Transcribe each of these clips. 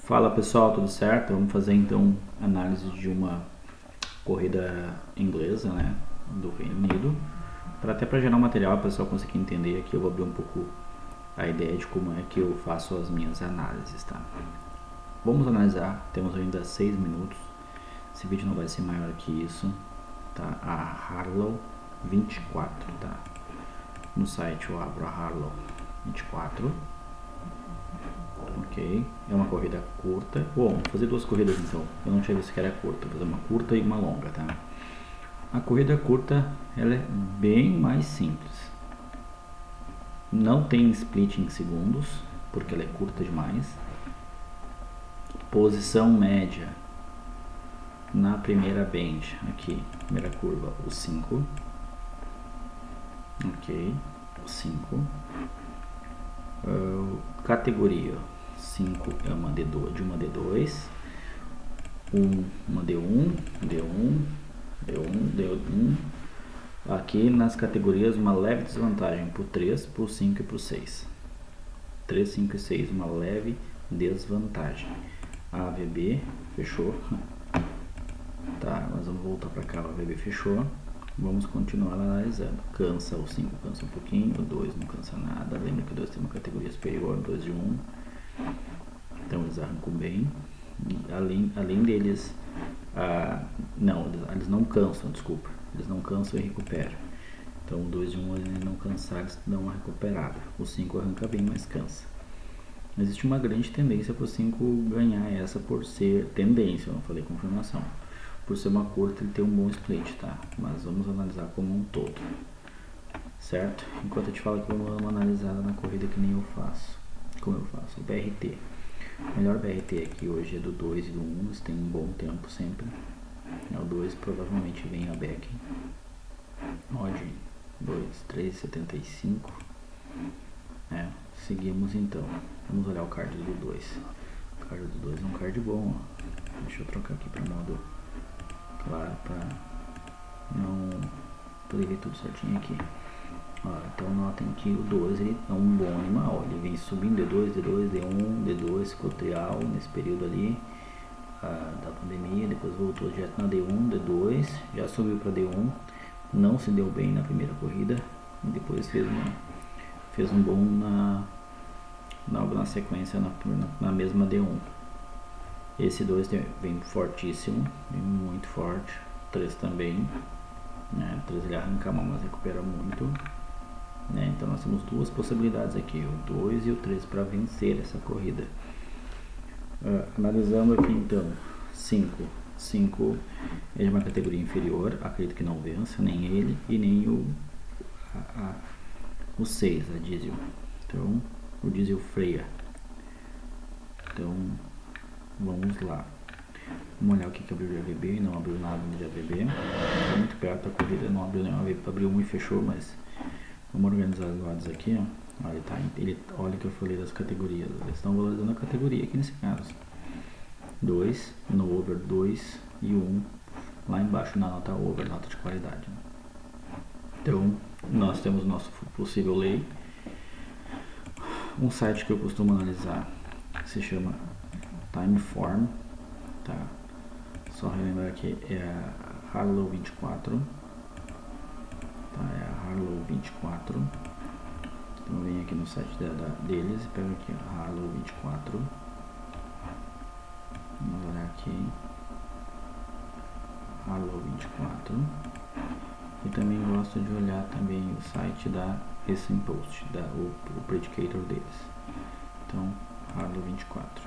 Fala pessoal, tudo certo? Vamos fazer então análise de uma corrida inglesa, né, do Reino Unido, até para gerar um material para o pessoal conseguir entender. Aqui eu vou abrir um pouco a ideia de como é que eu faço as minhas análises, tá? Vamos analisar, temos ainda 6 minutos, esse vídeo não vai ser maior que isso, tá? A Harlow 24, tá? No site eu abro a Harlow 24. Ok, é uma corrida curta. Bom, vou fazer duas corridas então. Eu não tinha visto que era curta, vou fazer uma curta e uma longa, tá? A corrida curta, ela é bem mais simples. Não tem split em segundos, porque ela é curta demais. Posição média na primeira bend, aqui, primeira curva, o 5. Ok, o 5. Categoria 5 é uma D2, de uma D2, uma D1, D1, D1, D1. Aqui nas categorias uma leve desvantagem por 3, por 5 e por 6. 3, 5 e 6, uma leve desvantagem. A AVB fechou. Tá, mas vamos voltar para cá, a AVB fechou. Vamos continuar analisando. Cansa, o 5 cansa um pouquinho, o 2 não cansa nada. Lembra que o 2 tem uma categoria superior, 2 de 1. Então eles arrancam bem. Além deles, eles não cansam, desculpa. Eles não cansam e recuperam. Então o 2 de 1 eles não cansaram, eles dão uma recuperada. O 5 arranca bem, mas cansa. Existe uma grande tendência para o 5 ganhar essa por ser tendência, eu não falei confirmação. Por ser uma curta, ele tem um bom split, tá? Mas vamos analisar como um todo, certo? Enquanto eu te falo aqui, vamos dar uma analisada na corrida que nem eu faço. Como eu faço? O BRT. O melhor BRT aqui hoje é do 2 e do 1, eles têm um bom tempo sempre. O 2 provavelmente vem a back. Odd 2, 3,75. Seguimos então. Vamos olhar o card do 2. O card do 2 é um card bom, ó. Deixa eu trocar aqui para modo claro, para não ver tudo certinho aqui. Então notem que o 2 ele é um bom animal, ele vem subindo D2, D2, D1, D2, ficou trial nesse período ali da pandemia, depois voltou direto na D1, D2, já subiu para D1, não se deu bem na primeira corrida, e depois fez um bom na sequência na mesma D1. Esse 2 vem fortíssimo, vem muito forte, 3 também, né? 3 ele arranca mal, mas recupera muito, né? Então nós temos duas possibilidades aqui, o 2 e o 3 para vencer essa corrida. Analisando aqui então, 5 é de uma categoria inferior, acredito que não vença, nem ele e nem o 6, a diesel. Então o diesel freia. Então vamos lá. Vamos olhar o que abriu de AVB, não abriu nada de AVB. Está muito perto da corrida, não abriu nenhum AVB, abriu um e fechou, mas vamos organizar os lados aqui, ó. Olha que eu falei das categorias, eles estão valorizando a categoria aqui nesse caso. 2, no over 2 e 1 lá embaixo na nota over, nota de qualidade, né? Então nós temos nosso possível lay. Um site que eu costumo analisar se chama Timeform, tá? Só relembrar que é a Harlow 24, tá? É a Harlow 24. Então eu venho aqui no site deles e pego aqui a Harlow 24. Vamos olhar aqui, Harlow 24. E também gosto de olhar também o site da Racing Post, o predicator deles. Então Harlow 24.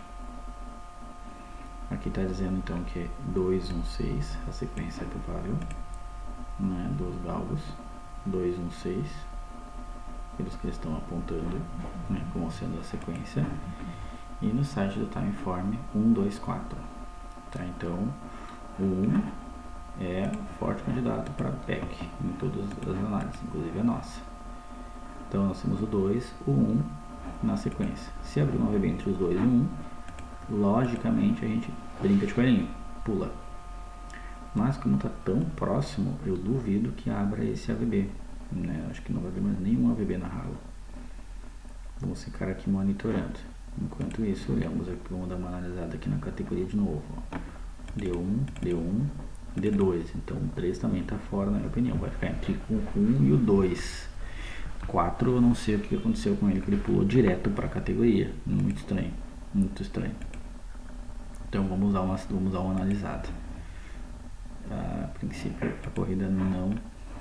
Aqui está dizendo então que é 2, 1, 6, a sequência é provável, né? 2 galgos, 2, 1, 6, pelos que eles estão apontando, né? Como sendo a sequência. E no site do Timeform, 1, 2, 4. Tá? Então o 1 é forte candidato para back em todas as análises, inclusive a nossa. Então nós temos o 2, o 1 na sequência. Se abrir uma AVB entre os 2 e o 1, logicamente a gente brinca de coelhinho, pula. Mas como está tão próximo, eu duvido que abra esse AVB, né? Acho que não vai haver mais nenhum AVB na Harlow. Vamos ficar aqui monitorando. Enquanto isso, olhamos aqui, vamos dar uma analisada aqui na categoria de novo. Ó. D1, D1, D2. Então o 3 também está fora, na minha opinião. Vai ficar entre o 1 e o 2. 4, eu não sei o que aconteceu com ele, que ele pulou direto para a categoria. Muito estranho, muito estranho. Então vamos dar uma analisada. A princípio a corrida não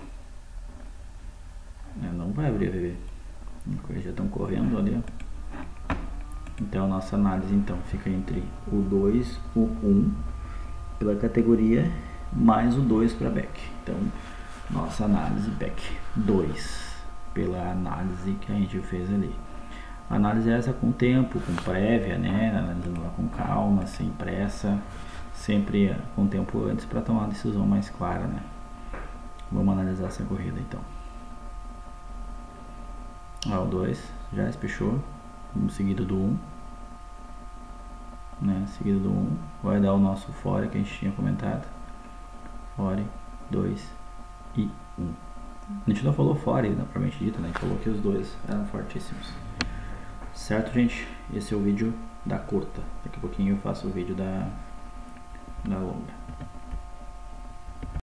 vai abrir, bebê. Já estão correndo ali, ó. Então a nossa análise então fica entre o 2, o 1 pela categoria, mais o 2 para back. Então nossa análise back 2 pela análise que a gente fez ali. A análise é essa com tempo, com prévia, né? Analisando lá com calma, sem pressa, sempre com tempo antes para tomar uma decisão mais clara, né? Vamos analisar essa corrida então. Ó, o 2 já espichou, seguido do 1, né? Seguido do 1, vai dar o nosso fore que a gente tinha comentado. Fore, 2 e 1. A gente não falou fore, propriamente dito, né? A gente falou que os dois eram fortíssimos. Certo, gente? Esse é o vídeo da curta. Daqui a pouquinho eu faço o vídeo da longa.